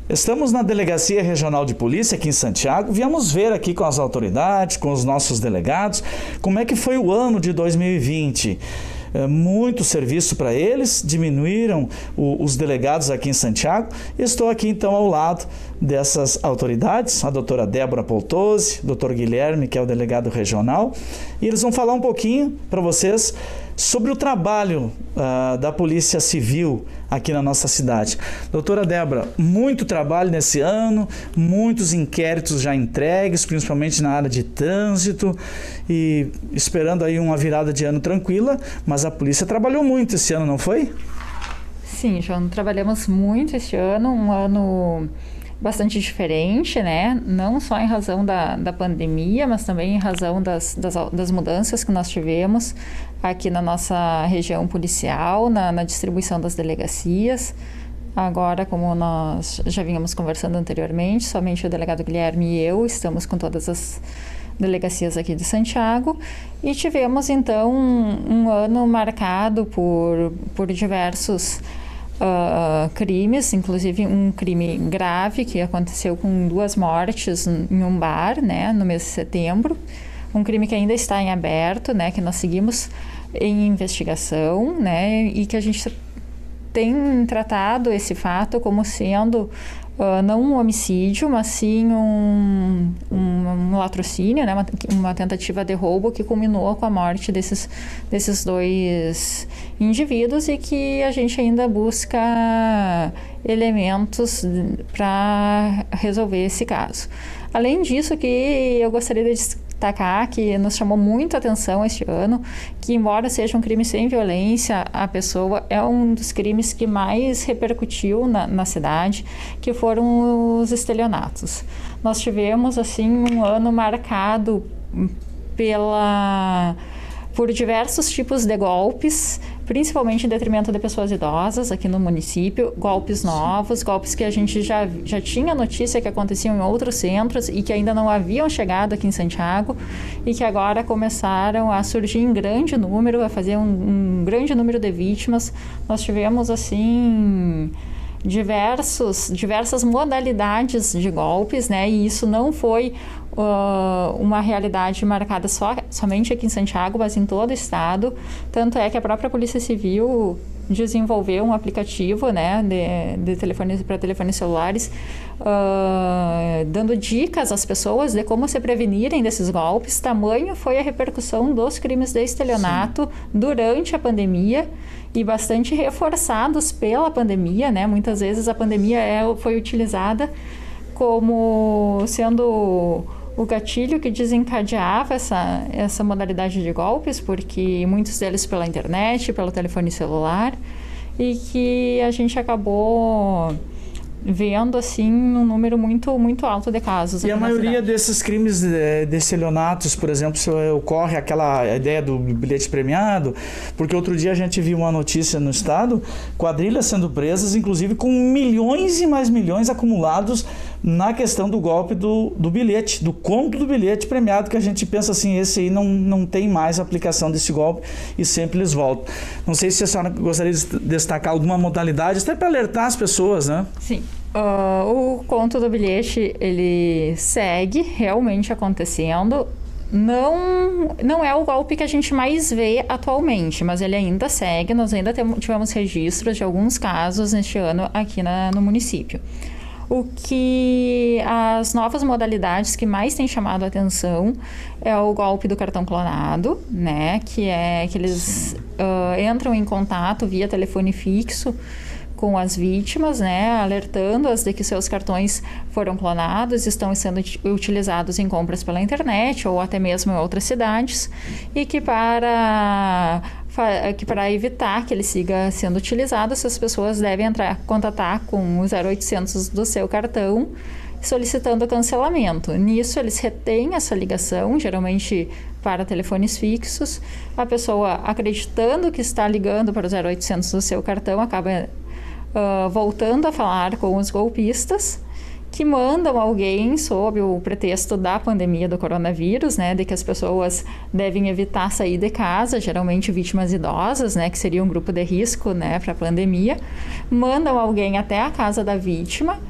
Estamos na Delegacia Regional de Polícia aqui em Santiago. Viemos ver aqui com as autoridades, com os nossos delegados, como é que foi o ano de 2020. Muito serviço para eles, diminuíram os delegados aqui em Santiago. Estou aqui então ao lado dessas autoridades, a doutora Débora Poltozzi, doutor Guilherme, que é o delegado regional, e eles vão falar um pouquinho para vocês sobre o trabalho da Polícia Civil aqui na nossa cidade. Doutora Débora, muito trabalho nesse ano, muitos inquéritos já entregues, principalmente na área de trânsito, e esperando aí uma virada de ano tranquila, mas a polícia trabalhou muito esse ano, não foi? Sim, João, trabalhamos muito esse ano, um ano bastante diferente, né? Não só em razão da pandemia, mas também em razão das mudanças que nós tivemos aqui na nossa região policial, na distribuição das delegacias. Agora, como nós já vínhamos conversando anteriormente, somente o delegado Guilherme e eu estamos com todas as delegacias aqui de Santiago, e tivemos então um ano marcado por diversos crimes, inclusive um crime grave que aconteceu com 2 mortes em um bar, né, no mês de setembro, um crime que ainda está em aberto, né, que nós seguimos em investigação, né, e que a gente tem tratado esse fato como sendo não um homicídio, mas sim um latrocínio, né? Uma tentativa de roubo que culminou com a morte desses 2 indivíduos, e que a gente ainda busca elementos para resolver esse caso. Além disso, que eu gostaria de destacar que nos chamou muito a atenção este ano, que embora seja um crime sem violência, a pessoa é um dos crimes que mais repercutiu na cidade, que foram os estelionatos. Nós tivemos assim um ano marcado por diversos tipos de golpes, principalmente em detrimento de pessoas idosas aqui no município, golpes novos, golpes que a gente já tinha notícia que aconteciam em outros centros e que ainda não haviam chegado aqui em Santiago, e que agora começaram a surgir em grande número, a fazer um grande número de vítimas. Nós tivemos assim diversas modalidades de golpes, né? E isso não foi uma realidade marcada somente aqui em Santiago, mas em todo o estado. Tanto é que a própria Polícia Civil desenvolveu um aplicativo, né, de telefones para telefones celulares, dando dicas às pessoas de como se prevenirem desses golpes. Tamanho foi a repercussão dos crimes de estelionato durante a pandemia, e bastante reforçados pela pandemia, né? Muitas vezes a pandemia foi utilizada como sendo o gatilho que desencadeava essa modalidade de golpes, porque muitos deles pela internet, pelo telefone celular, e que a gente acabou vendo assim um número muito alto de casos. E a maioria desses crimes de estelionatos, por exemplo, ocorre aquela ideia do bilhete premiado, porque outro dia a gente viu uma notícia no estado, quadrilhas sendo presas, inclusive com milhões e mais milhões acumulados na questão do golpe do bilhete, do conto do bilhete premiado, que a gente pensa assim, esse aí não tem mais aplicação desse golpe e sempre eles voltam. Não sei se a senhora gostaria de destacar alguma modalidade, até para alertar as pessoas, né? Sim. O conto do bilhete, ele segue realmente acontecendo. Não é o golpe que a gente mais vê atualmente, mas ele ainda segue. Nós ainda tivemos registros de alguns casos neste ano aqui no município. O que as novas modalidades que mais têm chamado a atenção é o golpe do cartão clonado, né? Que eles entram em contato via telefone fixo com as vítimas, né, alertando-as de que seus cartões foram clonados, estão sendo utilizados em compras pela internet ou até mesmo em outras cidades, e que para evitar que ele siga sendo utilizado, essas pessoas devem contatar com o 0800 do seu cartão, solicitando cancelamento. Nisso, eles retêm essa ligação, geralmente para telefones fixos. A pessoa, acreditando que está ligando para o 0800 do seu cartão, acaba voltando a falar com os golpistas, que mandam alguém sob o pretexto da pandemia do coronavírus, né, de que as pessoas devem evitar sair de casa, geralmente vítimas idosas, né, que seria um grupo de risco, né, para a pandemia, mandam alguém até a casa da vítima,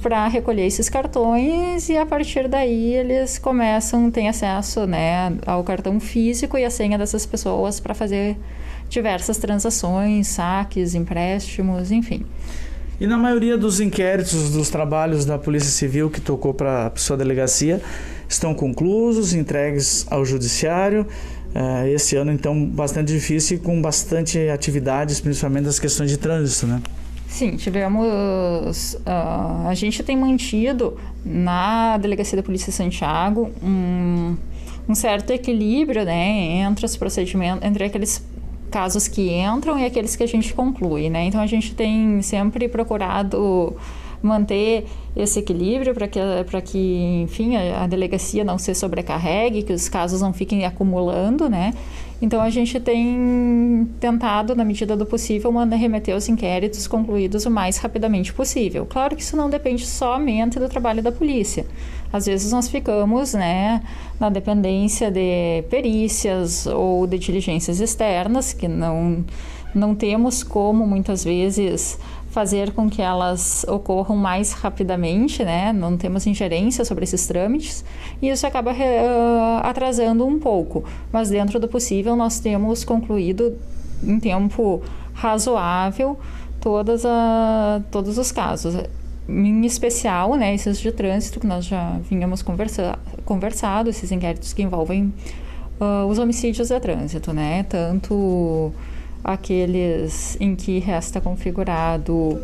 para recolher esses cartões e a partir daí eles têm acesso, né, ao cartão físico e a senha dessas pessoas para fazer diversas transações, saques, empréstimos, enfim. E na maioria dos inquéritos, dos trabalhos da Polícia Civil que tocou para a sua delegacia, estão conclusos, entregues ao Judiciário. Esse ano, então, bastante difícil e com bastante atividades, principalmente das questões de trânsito, né? Sim, tivemos... a gente tem mantido na Delegacia da Polícia de Santiago um certo equilíbrio, né, entre os procedimentos, entre aqueles casos que entram e aqueles que a gente conclui, né? Então, a gente tem sempre procurado manter esse equilíbrio para que, enfim, a delegacia não se sobrecarregue, que os casos não fiquem acumulando, né? Então, a gente tem tentado, na medida do possível, remeter os inquéritos concluídos o mais rapidamente possível. Claro que isso não depende somente do trabalho da polícia. Às vezes, nós ficamos, né, na dependência de perícias ou de diligências externas, que não temos como, muitas vezes, fazer com que elas ocorram mais rapidamente, né? Não temos ingerência sobre esses trâmites e isso acaba atrasando um pouco. Mas dentro do possível nós temos concluído em tempo razoável todos os casos. Em especial, né, esses de trânsito que nós já vínhamos conversado, esses inquéritos que envolvem os homicídios de trânsito, né? Tanto aqueles em que resta configurado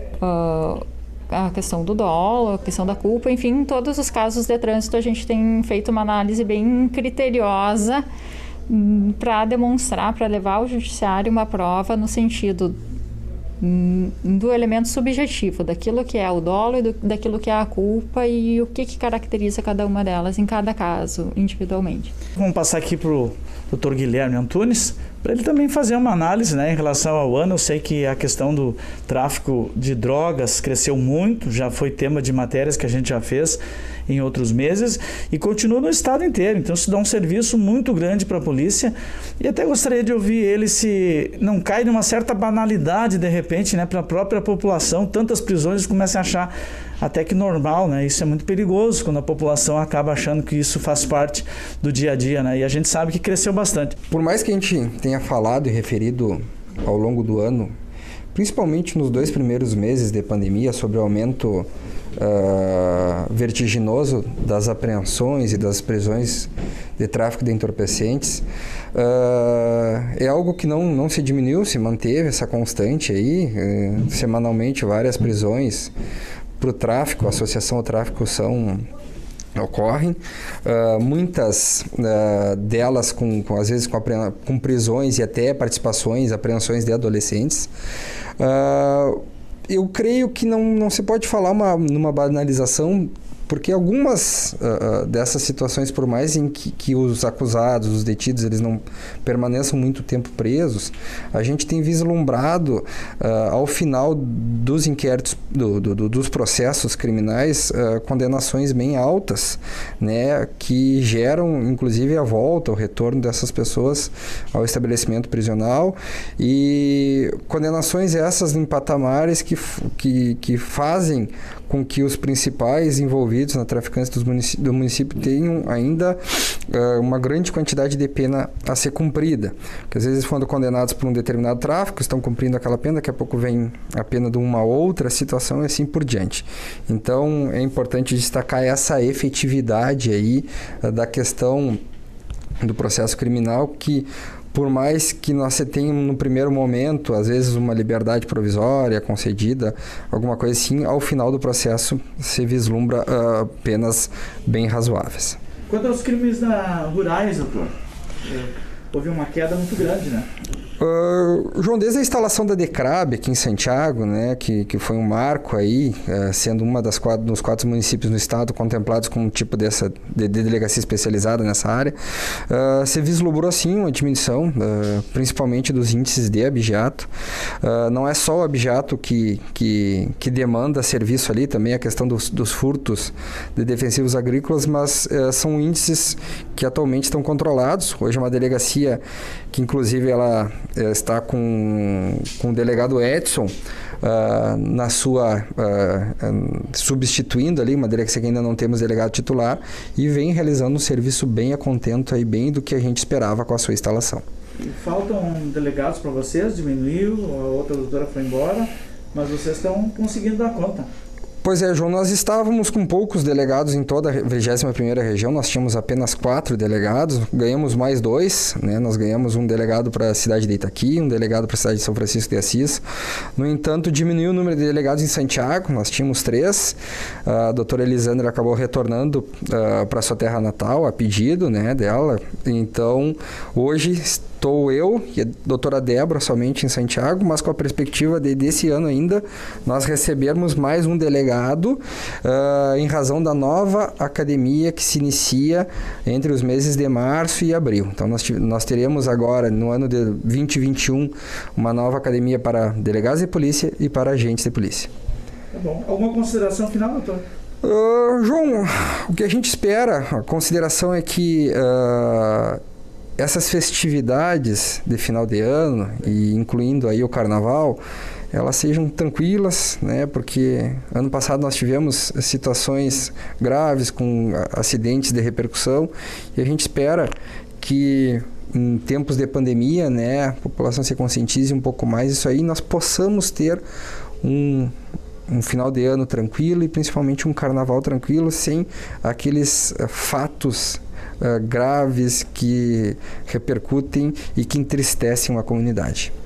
a questão do dolo, a questão da culpa, enfim, em todos os casos de trânsito a gente tem feito uma análise bem criteriosa para demonstrar, para levar ao judiciário uma prova no sentido do elemento subjetivo, daquilo que é o dolo e daquilo que é a culpa e o que caracteriza cada uma delas em cada caso, individualmente. Vamos passar aqui para o Dr. Guilherme Antunes, para ele também fazer uma análise, né, em relação ao ano. Eu sei que a questão do tráfico de drogas cresceu muito, já foi tema de matérias que a gente já fez em outros meses e continua no estado inteiro. Então isso dá um serviço muito grande para a polícia e até gostaria de ouvir ele se não cai numa certa banalidade de repente, né, para a própria população. Tantas prisões começam a achar até que normal, né? Isso é muito perigoso quando a população acaba achando que isso faz parte do dia a dia, né? E a gente sabe que cresceu bastante. Por mais que a gente tenha falado e referido ao longo do ano, principalmente nos 2 primeiros meses de pandemia, sobre o aumento vertiginoso das apreensões e das prisões de tráfico de entorpecentes, é algo que não se diminuiu, se manteve essa constante aí, semanalmente várias prisões para o tráfico, a associação ao tráfico ocorrem, muitas delas às vezes com prisões e até participações, apreensões de adolescentes. Eu creio que não se pode falar numa banalização, porque algumas dessas situações, por mais em que os acusados, os detidos, eles não permaneçam muito tempo presos, a gente tem vislumbrado ao final dos inquéritos, dos processos criminais, condenações bem altas, né, que geram inclusive a volta, o retorno dessas pessoas ao estabelecimento prisional, e condenações essas em patamares que fazem com que os principais envolvidos na traficância do município tenham ainda uma grande quantidade de pena a ser cumprida. Porque às vezes, quando condenados por um determinado tráfico, estão cumprindo aquela pena, daqui a pouco vem a pena de uma outra situação e assim por diante. Então, é importante destacar essa efetividade aí da questão do processo criminal, que por mais que nós tenhamos no primeiro momento, às vezes, uma liberdade provisória concedida, alguma coisa assim, ao final do processo se vislumbra penas bem razoáveis. Quanto aos crimes rurais, doutor, houve uma queda muito grande, né? João, desde a instalação da DECRAB aqui em Santiago, né, que foi um marco aí, sendo uma dos 4 municípios no estado contemplados com um tipo de delegacia especializada nessa área, se vislumbrou sim uma diminuição, principalmente dos índices de abigeato. Não é só o abigeato que demanda serviço ali, também a questão dos furtos de defensivos agrícolas, mas são índices que atualmente estão controlados. Hoje é uma delegacia que inclusive ela está com o delegado Edson na sua substituindo ali uma delegacia que ainda não temos delegado titular, e vem realizando um serviço bem a contento, aí, bem do que a gente esperava com a sua instalação. E faltam delegados para vocês, diminuiu, a outra doutora foi embora, mas vocês estão conseguindo dar conta. Pois é, João, nós estávamos com poucos delegados em toda a 21ª região, nós tínhamos apenas 4 delegados, ganhamos mais 2, né? Nós ganhamos um delegado para a cidade de Itaqui, um delegado para a cidade de São Francisco de Assis. No entanto, diminuiu o número de delegados em Santiago, nós tínhamos 3, a doutora Elisandra acabou retornando para sua terra natal, a pedido, né, dela. Então, hoje estou eu e a doutora Débora somente em Santiago, mas com a perspectiva desse ano ainda nós recebermos mais um delegado em razão da nova academia que se inicia entre os meses de março e abril. Então nós teremos agora, no ano de 2021, uma nova academia para delegados de polícia e para agentes de polícia. Tá bom. Alguma consideração final, doutor? João, o que a gente espera, a consideração é que essas festividades de final de ano, e incluindo aí o carnaval, elas sejam tranquilas, né? Porque ano passado nós tivemos situações graves com acidentes de repercussão, e a gente espera que em tempos de pandemia, né, a população se conscientize um pouco mais disso aí, nós possamos ter um final de ano tranquilo e principalmente um carnaval tranquilo, sem aqueles fatos graves que repercutem e que entristecem uma comunidade.